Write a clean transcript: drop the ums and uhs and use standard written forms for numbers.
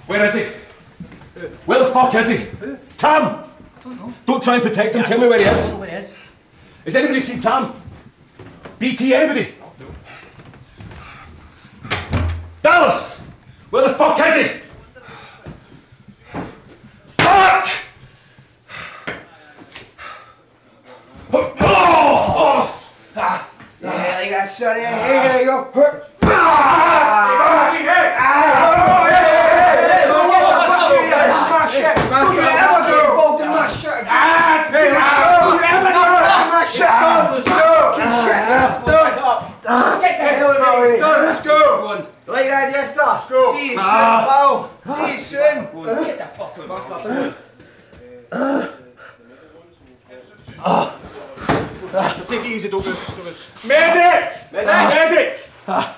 Where is he? Where the fuck is he? Tam! I don't know. Don't try and protect him, tell me where he I is. don't know where he is. Has anybody seen Tam? BT, anybody? Dallas! Where the fuck is he? Fuck! Yeah, like that, sorry. Here you go. Let's go! Like that, yes, let's go! See you soon, pal! See you soon! Get the fuck up! Take it easy, don't move. Medic! Medic!